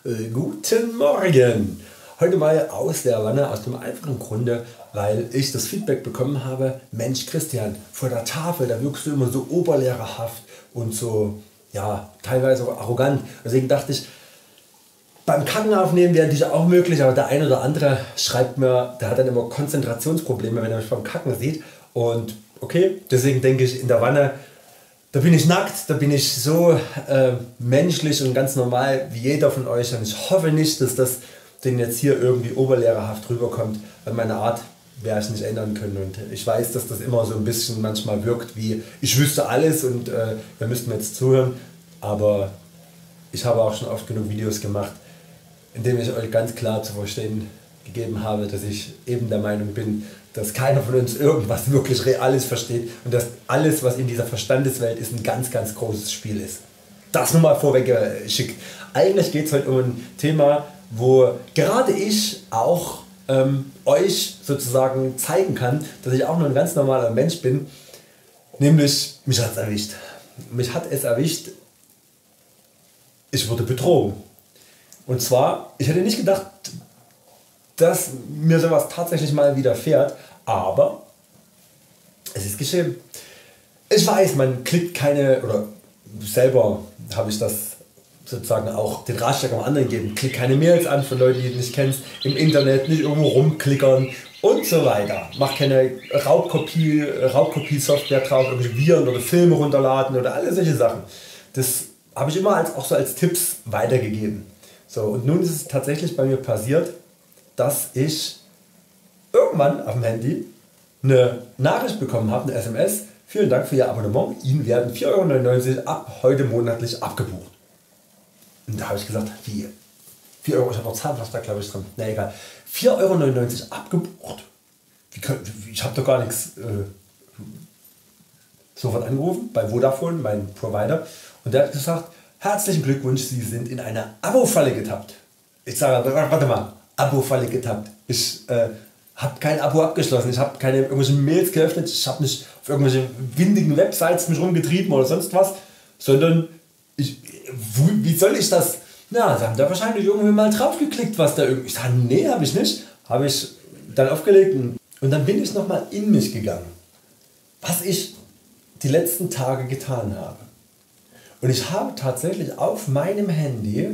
Guten Morgen! Heute mal aus der Wanne, aus dem einfachen Grunde, weil ich das Feedback bekommen habe, Mensch Christian, vor der Tafel, da wirkst du immer so oberlehrerhaft und so, ja, teilweise auch arrogant. Deswegen dachte ich, beim Kacken aufnehmen wäre natürlich auch möglich, aber der eine oder andere schreibt mir, der hat dann immer Konzentrationsprobleme, wenn er mich beim Kacken sieht. Und okay, deswegen denke ich, in der Wanne, da bin ich nackt, da bin ich so menschlich und ganz normal wie jeder von euch. Und ich hoffe nicht, dass das den jetzt hier irgendwie oberlehrerhaft rüberkommt, weil meine Art werde ich nicht ändern können. Und ich weiß, dass das immer so ein bisschen manchmal wirkt wie ich wüsste alles und ihr müsst mir jetzt zuhören. Aber ich habe auch schon oft genug Videos gemacht, in denen ich euch ganz klar zu verstehen gegeben habe, dass ich eben der Meinung bin, dass keiner von uns irgendwas wirklich Reales versteht und dass alles, was in dieser Verstandeswelt ist, ein ganz großes Spiel ist. Das nur mal vorweg geschickt. Eigentlich geht es heute um ein Thema, wo gerade ich auch euch sozusagen zeigen kann, dass ich auch nur ein ganz normaler Mensch bin, nämlich mich hat es erwischt. Mich hat es erwischt, ich wurde betrogen. Und zwar, ich hätte nicht gedacht, dass mir sowas tatsächlich mal widerfährt, aber es ist geschehen. Ich weiß, man klickt keine, oder selber habe ich das sozusagen auch den Ratschlag am anderen gegeben, klick keine Mails an von Leuten, die du nicht kennst, im Internet nicht irgendwo rumklickern und so weiter. Mach keine Raubkopie-Software drauf, irgendwelche Viren oder Filme runterladen oder alle solche Sachen. Das habe ich immer auch so als Tipps weitergegeben. So, und nun ist es tatsächlich bei mir passiert, dass ich irgendwann auf dem Handy eine Nachricht bekommen habe, eine SMS, vielen Dank für Ihr Abonnement, Ihnen werden 4,99 € ab heute monatlich abgebucht. Und da habe ich gesagt, wie? 4 Euro, ich habe noch Zahnpasta glaube ich drin, na egal, 4,99 € abgebucht? Ich habe doch gar nichts. Sofort angerufen bei Vodafone, mein Provider, und der hat gesagt, herzlichen Glückwunsch, Sie sind in eine Abo-Falle getappt. Ich sage, warte mal, Abo-Falle getappt. Ich habe kein Abo abgeschlossen, ich habe keine irgendwelche Mails geöffnet, ich habe nicht auf irgendwelche windigen Websites mich rumgetrieben oder sonst was, sondern wie soll ich das? Na, da haben da wahrscheinlich irgendwie mal drauf geklickt, was da irgendwie. Ich sage, nee, habe ich nicht. Habe ich dann aufgelegt und dann bin ich nochmal in mich gegangen, was ich die letzten Tage getan habe. Und ich habe tatsächlich auf meinem Handy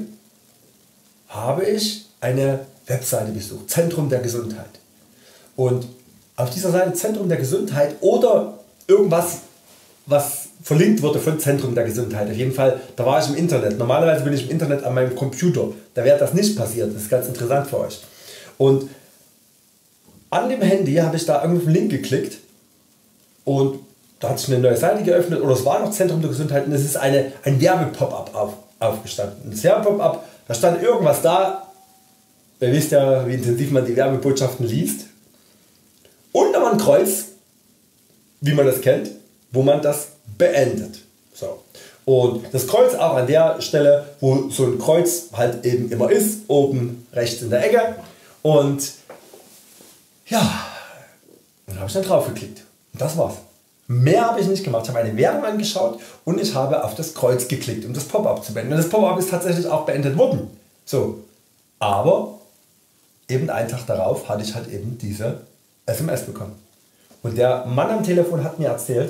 eine Webseite besucht, Zentrum der Gesundheit. Und auf dieser Seite Zentrum der Gesundheit oder irgendwas, was verlinkt wurde von Zentrum der Gesundheit, auf jeden Fall, da war ich im Internet. Normalerweise bin ich im Internet an meinem Computer, da wäre das nicht passiert, das ist ganz interessant für euch. Und an dem Handy habe ich da irgendeinen Link geklickt und da hat sich eine neue Seite geöffnet oder es war noch Zentrum der Gesundheit und es ist ein Werbepop-up aufgestanden. Das Werbepop-up, da stand irgendwas da, ihr wisst ja, wie intensiv man die Werbebotschaften liest. Und da war ein Kreuz, wie man das kennt, wo man das beendet. So. Und das Kreuz auch an der Stelle, wo so ein Kreuz halt eben immer ist, oben rechts in der Ecke. Und ja, dann habe ich dann drauf geklickt. Und das war's. Mehr habe ich nicht gemacht. Ich habe eine Werbung angeschaut und ich habe auf das Kreuz geklickt, um das Pop-up zu beenden. Und das Pop-up ist tatsächlich auch beendet worden. So. Aber eben einen Tag darauf hatte ich halt eben diese SMS bekommen. Und der Mann am Telefon hat mir erzählt,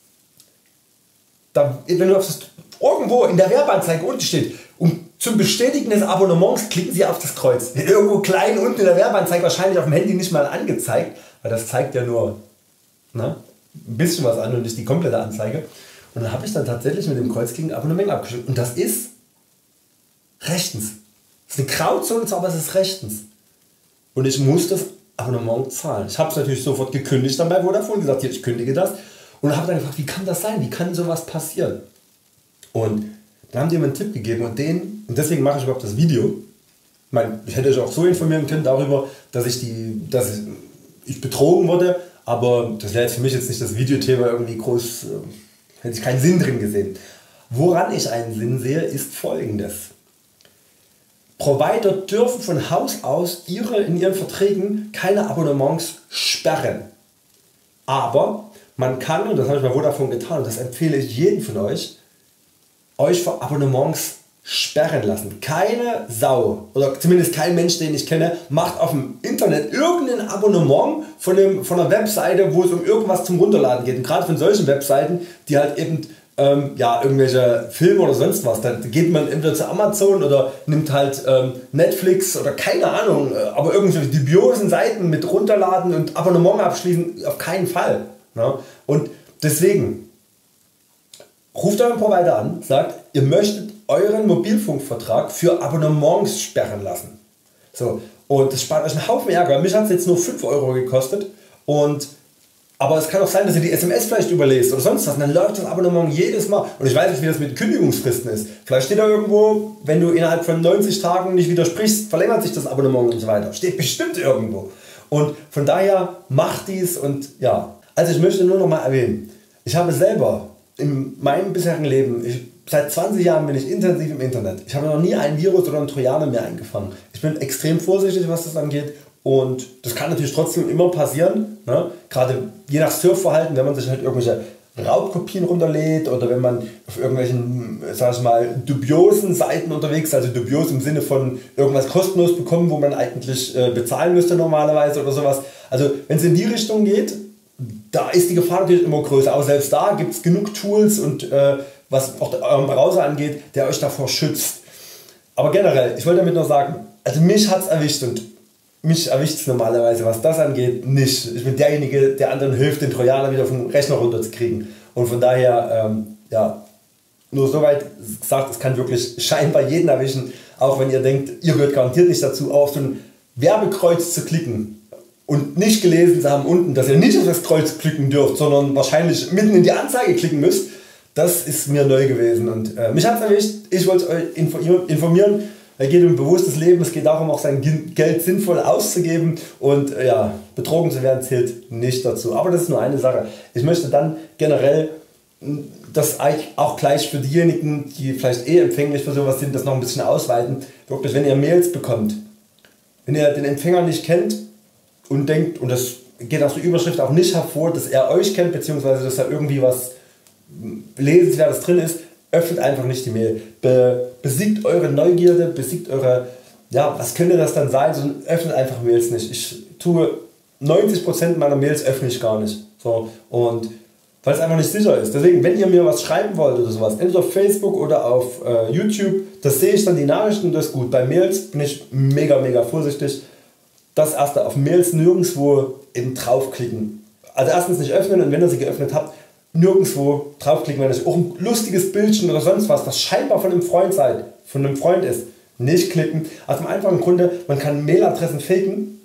wenn du auf das irgendwo in der Werbeanzeige unten steht, und zum Bestätigen des Abonnements klicken Sie auf das Kreuz. Irgendwo klein unten in der Werbeanzeige, wahrscheinlich auf dem Handy nicht mal angezeigt, weil das zeigt ja nur ein bisschen was an und nicht die komplette Anzeige. Und dann habe ich dann tatsächlich mit dem Kreuz gegen Abonnement abgestimmt. Und das ist rechtens. Das ist eine Grauzone, aber es ist rechtens. Und ich muss das Abonnement zahlen. Ich habe es natürlich sofort gekündigt dann bei Vodafone, gesagt, hier, ich kündige das. Und habe dann gefragt, wie kann das sein? Wie kann sowas passieren? Und dann haben die mir einen Tipp gegeben und deswegen mache ich überhaupt das Video. Ich hätte euch auch so informieren können darüber, dass ich betrogen wurde, aber das wäre jetzt für mich jetzt nicht das Videothema irgendwie groß, hätte ich keinen Sinn drin gesehen. Woran ich einen Sinn sehe, ist folgendes. Provider dürfen von Haus aus in ihren Verträgen keine Abonnements sperren. Aber man kann, und das habe ich bei Vodafone getan, und das empfehle ich jedem von euch vor Abonnements sperren lassen. Keine Sau oder zumindest kein Mensch, den ich kenne, macht auf dem Internet irgendein Abonnement von einer Webseite, wo es um irgendwas zum Runterladen geht. Und gerade von solchen Webseiten, die halt eben ja, irgendwelche Filme oder sonst was, da geht man entweder zu Amazon oder nimmt halt Netflix oder keine Ahnung, aber irgendwelche dubiosen Seiten mit runterladen und Abonnement abschließen, auf keinen Fall. Ne? Und deswegen ruft euren Provider an, sagt, ihr möchtet euren Mobilfunkvertrag für Abonnements sperren lassen. So, und das spart euch einen Haufen Ärger. Mich hat es jetzt nur 5 Euro gekostet, aber es kann auch sein, dass ihr die SMS vielleicht überlest oder sonst was und dann läuft das Abonnement jedes Mal. Und ich weiß nicht, wie das mit Kündigungsfristen ist. Vielleicht steht da irgendwo, wenn du innerhalb von 90 Tagen nicht widersprichst, verlängert sich das Abonnement und so weiter. Steht bestimmt irgendwo. Und von daher macht dies und ja. Also ich möchte nur noch mal erwähnen, ich habe selber in meinem bisherigen Leben, seit 20 Jahren bin ich intensiv im Internet. Ich habe noch nie ein Virus oder einen Trojaner mehr eingefangen. Ich bin extrem vorsichtig, was das angeht. Und das kann natürlich trotzdem immer passieren, ne? Gerade je nach Surfverhalten, wenn man sich halt irgendwelche Raubkopien runterlädt oder wenn man auf irgendwelchen, sag ich mal, dubiosen Seiten unterwegs ist, also dubios im Sinne von irgendwas kostenlos bekommen, wo man eigentlich bezahlen müsste normalerweise oder sowas. Also wenn es in die Richtung geht, da ist die Gefahr natürlich immer größer, aber selbst da gibt es genug Tools und was auch euren Browser angeht, der euch davor schützt. Aber generell, ich wollte damit nur sagen, also mich hat es erwischt und mich erwischt es normalerweise, was das angeht, nicht. Ich bin derjenige, der anderen hilft, den Trojaner wieder vom Rechner runterzukriegen. Und von daher, ja, nur soweit gesagt, es kann wirklich scheinbar jeden erwischen, auch wenn ihr denkt, ihr gehört garantiert nicht dazu, auf so ein Werbekreuz zu klicken und nicht gelesen zu haben unten, dass ihr nicht auf das Kreuz klicken dürft, sondern wahrscheinlich mitten in die Anzeige klicken müsst. Das ist mir neu gewesen und mich hat es erwischt. Ich wollte euch informieren. Es geht um ein bewusstes Leben, es geht darum, auch sein Geld sinnvoll auszugeben und ja, betrogen zu werden zählt nicht dazu. Aber das ist nur eine Sache. Ich möchte dann generell das auch gleich für diejenigen, die vielleicht empfänglich für sowas sind, das noch ein bisschen ausweiten. Wirklich, wenn ihr Mails bekommt, wenn ihr den Empfänger nicht kennt und denkt, und das geht aus der Überschrift auch nicht hervor, dass er euch kennt, beziehungsweise dass da irgendwie was Lesenswertes drin ist, öffnet einfach nicht die Mail. Besiegt eure Neugierde, besiegt eure, ja, was könnte das dann sein, sondern öffnet einfach Mails nicht. Ich tue 90% meiner Mails öffne ich gar nicht. So, und weil es einfach nicht sicher ist. Deswegen, wenn ihr mir was schreiben wollt oder sowas, entweder auf Facebook oder auf YouTube, das sehe ich dann die Nachrichten, das ist gut. Bei Mails bin ich mega vorsichtig. Das erste, auf Mails nirgendwo eben draufklicken. Also erstens nicht öffnen und wenn ihr sie geöffnet habt, nirgendwo draufklicken, wenn es auch ein lustiges Bildchen oder sonst was scheinbar von einem Freund ist, nicht klicken. Aus dem einfachen Grunde, man kann Mailadressen faken.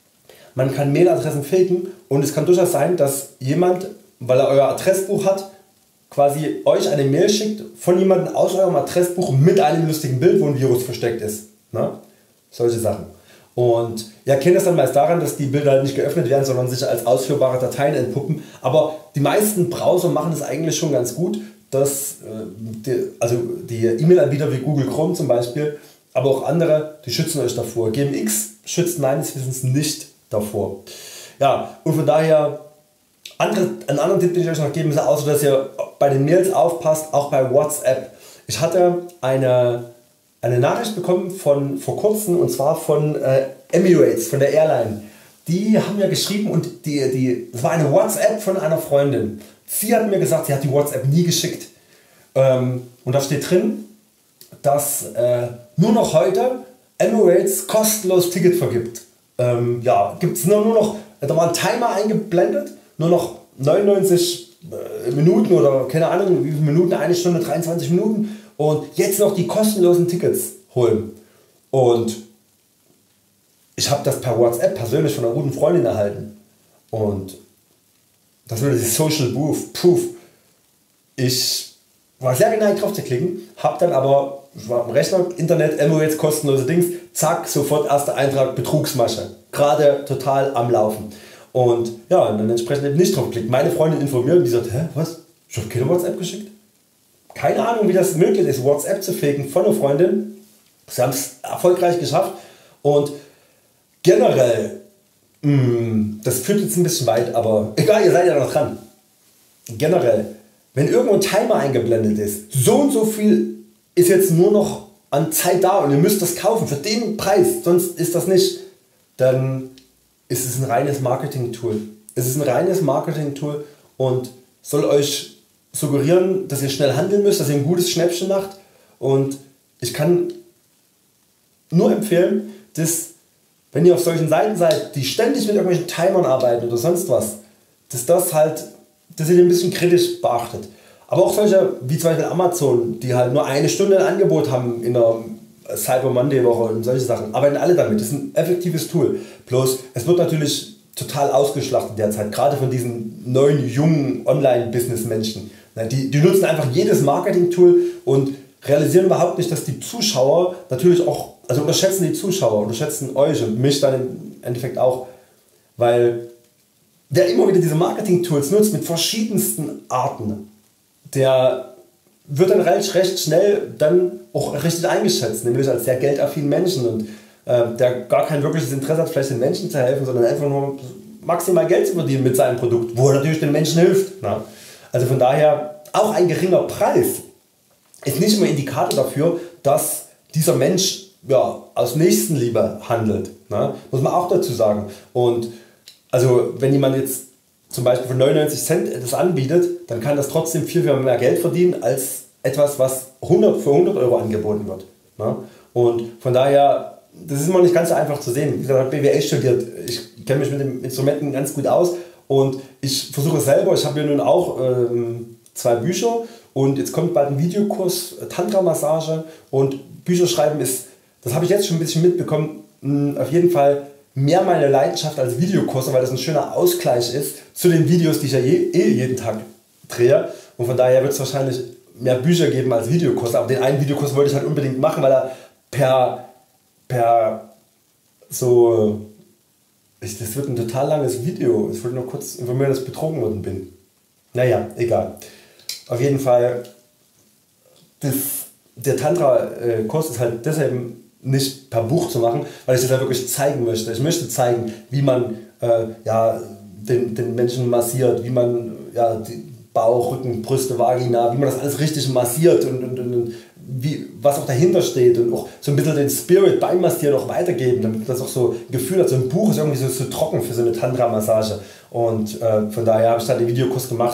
Und es kann durchaus sein, dass jemand, weil er euer Adressbuch hat, quasi euch eine Mail schickt von jemandem aus eurem Adressbuch mit einem lustigen Bild, wo ein Virus versteckt ist. Ne? Solche Sachen. Und ihr kennt das dann meist daran, dass die Bilder nicht geöffnet werden, sondern sich als ausführbare Dateien entpuppen. Aber die meisten Browser machen das eigentlich schon ganz gut, dass die E-Mail-Anbieter wie Google Chrome zum Beispiel, aber auch andere, die schützen euch davor. GMX schützt meines Wissens nicht davor. Ja, und von daher, einen anderen Tipp, den ich euch noch geben will, außer dass ihr bei den Mails aufpasst, auch bei WhatsApp. Ich hatte eine Nachricht bekommen vor kurzem, und zwar von Emirates, von der Airline. Die haben mir geschrieben und das war eine WhatsApp von einer Freundin. Sie hat mir gesagt, sie hat die WhatsApp nie geschickt. Und da steht drin, dass nur noch heute Emirates kostenlos Ticket vergibt. Ja, gibt es nur noch, da war ein Timer eingeblendet, nur noch 99 Minuten oder keine Ahnung wie viele Minuten, 1 Stunde 23 Minuten. Und jetzt noch die kostenlosen Tickets holen. Und ich habe das per WhatsApp persönlich von einer guten Freundin erhalten. Und das würde die Social Proof. Ich war sehr geneigt drauf zu klicken, habe dann aber, ich war am Rechner, Internet, Emirates, kostenlose Dings, zack, sofort erster Eintrag, Betrugsmasche. Gerade total am Laufen. Und ja, und dann entsprechend eben nicht drauf klickt. Meine Freundin informiert und die sagt, hä, was? Ich habe keine WhatsApp geschickt? Keine Ahnung, wie das möglich ist, WhatsApp zu faken von einer Freundin. Sie haben es erfolgreich geschafft und generell, das führt jetzt ein bisschen weit, aber egal, ihr seid ja noch dran. Generell, wenn irgendwo ein Timer eingeblendet ist, so und so viel ist jetzt nur noch an Zeit da und ihr müsst das kaufen für den Preis, sonst ist das nicht, dann ist es ein reines Marketing-Tool. Es ist ein reines Marketing-Tool und soll euch suggerieren, dass ihr schnell handeln müsst, dass ihr ein gutes Schnäppchen macht. Und ich kann nur empfehlen, dass wenn ihr auf solchen Seiten seid, die ständig mit irgendwelchen Timern arbeiten oder sonst was, dass ihr den ein bisschen kritisch beachtet. Aber auch solche wie zum Beispiel Amazon, die halt nur eine Stunde ein Angebot haben in der Cyber Monday Woche und solche Sachen, arbeiten alle damit. Das ist ein effektives Tool. Bloß es wird natürlich total ausgeschlachtet derzeit, gerade von diesen neuen, jungen Online-Business-Menschen. Die nutzen einfach jedes Marketing-Tool und realisieren überhaupt nicht, dass die Zuschauer natürlich auch, also unterschätzen die Zuschauer, unterschätzen euch und mich dann im Endeffekt auch, weil der immer wieder diese Marketing-Tools nutzt mit verschiedensten Arten, der wird dann recht schnell dann auch richtig eingeschätzt, nämlich als sehr geldaffinen Menschen und der gar kein wirkliches Interesse hat, vielleicht den Menschen zu helfen, sondern einfach nur maximal Geld zu verdienen mit seinem Produkt, wo er natürlich den Menschen hilft. Na? Also von daher, auch ein geringer Preis ist nicht immer Indikator dafür, dass dieser Mensch aus Nächstenliebe handelt. Na? Muss man auch dazu sagen. Und also wenn jemand jetzt zum Beispiel für 99 Cent etwas anbietet, dann kann das trotzdem viel mehr Geld verdienen als etwas, was für 100 Euro angeboten wird. Na? Und von daher, das ist immer nicht ganz so einfach zu sehen. Wie gesagt, ich habe BWL studiert, ich kenne mich mit den Instrumenten ganz gut aus und ich versuche es selber. Ich habe ja nun auch 2 Bücher und jetzt kommt bald ein Videokurs Tantra-Massage und Bücher schreiben ist, das habe ich jetzt schon ein bisschen mitbekommen, auf jeden Fall mehr meine Leidenschaft als Videokurse, weil das ein schöner Ausgleich ist zu den Videos, die ich ja jeden Tag drehe. Und von daher wird es wahrscheinlich mehr Bücher geben als Videokurse. Aber den einen Videokurs wollte ich halt unbedingt machen, weil er das wird ein total langes Video. Ich wollte nur kurz informieren, dass ich betrogen worden bin. Naja, egal. Auf jeden Fall, der Tantra-Kurs ist halt deshalb nicht per Buch zu machen, weil ich das halt wirklich zeigen möchte. Ich möchte zeigen, wie man den Menschen massiert, wie man die Bauch, Rücken, Brüste, Vagina, wie man das alles richtig massiert und was auch dahinter steht und auch so ein bisschen den Spirit beim Massieren auch weitergeben, damit das auch so ein Gefühl hat. So ein Buch ist irgendwie so trocken für so eine Tantra-Massage und von daher habe ich da den Videokurs gemacht.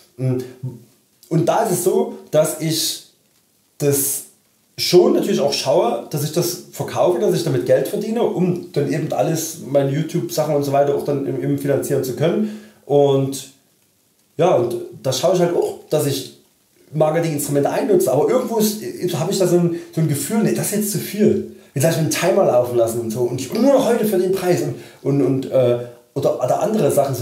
Und da ist es so, dass ich das schon natürlich auch schaue, dass ich das verkaufe, dass ich damit Geld verdiene, um dann eben alles, meine YouTube-Sachen und so weiter auch dann eben finanzieren zu können. Und und da schaue ich halt auch, dass ich Marketinginstrumente einnutze, aber irgendwo habe ich da so ein Gefühl, nee, das ist jetzt zu viel. Jetzt habe ich einen Timer laufen lassen und so und nur noch heute für den Preis oder andere Sachen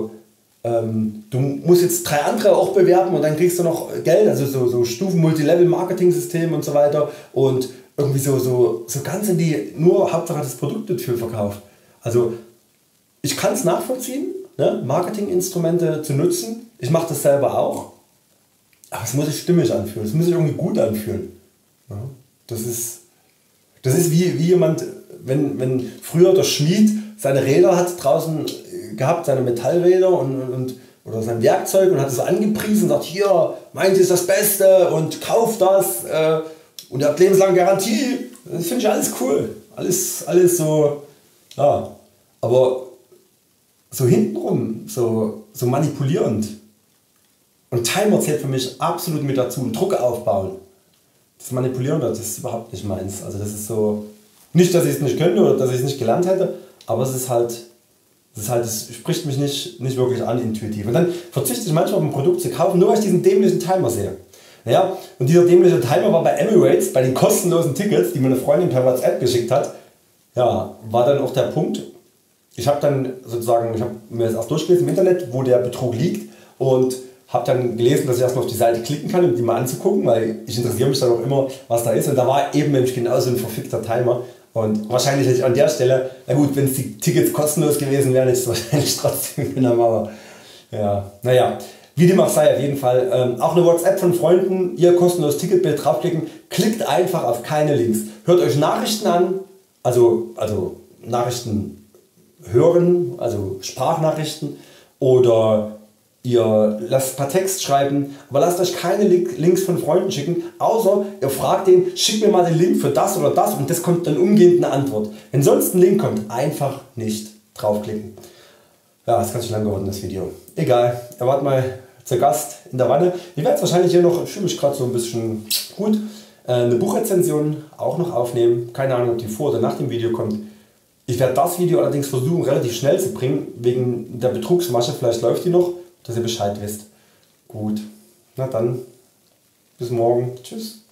du musst jetzt 3 andere auch bewerben und dann kriegst du noch Geld, also so Stufen Multilevel-Marketing-System und so weiter und irgendwie so ganz in die, nur Hauptsache das Produkt wird viel verkauft. Also ich kann es nachvollziehen, ne, Marketinginstrumente zu nutzen, ich mache das selber auch, aber es muss sich stimmig anfühlen, es muss sich irgendwie gut anfühlen. Ja, das ist wie jemand, wenn früher der Schmied seine Räder hat draußen gehabt, seine Metallräder oder sein Werkzeug und hat es angepriesen und sagt, hier, meins ist das Beste und kauft das und ihr habt lebenslang Garantie. Das finde ich alles cool. Alles so, ja. Aber so hintenrum, so manipulierend. Und Timer zählt für mich absolut mit dazu. Und Druck aufbauen. Das Manipulieren, das ist überhaupt nicht meins. Also das ist so, nicht, dass ich es nicht könnte oder dass ich es nicht gelernt hätte, aber es spricht mich nicht wirklich an intuitiv. Und dann verzichte ich manchmal auf ein Produkt zu kaufen, nur weil ich diesen dämlichen Timer sehe. Naja, und dieser dämliche Timer war bei Emirates, bei den kostenlosen Tickets, die mir eine Freundin per WhatsApp geschickt hat, war dann auch der Punkt. Ich habe mir das auch durchgelesen im Internet, wo der Betrug liegt und habe dann gelesen, dass ich erstmal auf die Seite klicken kann, um die mal anzugucken, weil ich interessiere mich dann auch immer, was da ist. Und da war eben nämlich genau so ein verfickter Timer. Und wahrscheinlich hätte ich an der Stelle, na gut, wenn es die Tickets kostenlos gewesen wären, hätte ich es wahrscheinlich trotzdem genommen. Aber naja, wie dem auch sei, auf jeden Fall. Auch eine WhatsApp von Freunden, ihr kostenloses Ticketbild draufklicken, klickt einfach auf keine Links. Hört euch Nachrichten an, also Nachrichten hören, also Sprachnachrichten oder ihr lasst ein paar Text schreiben, aber lasst euch keine Links von Freunden schicken, außer ihr fragt den, schick mir mal den Link für das oder das und das kommt dann umgehend eine Antwort. Wenn sonst ein Link kommt, einfach nicht draufklicken. Ja, das ist ganz schön lang geworden das Video. Egal, ihr wart mal zu Gast in der Wanne. Ich werde wahrscheinlich hier noch, ich fühle mich gerade so ein bisschen gut, eine Buchrezension auch noch aufnehmen. Keine Ahnung, ob die vor oder nach dem Video kommt. Ich werde das Video allerdings versuchen relativ schnell zu bringen, wegen der Betrugsmasche. Vielleicht läuft die noch, dass ihr Bescheid wisst. Gut, na dann, bis morgen. Tschüss.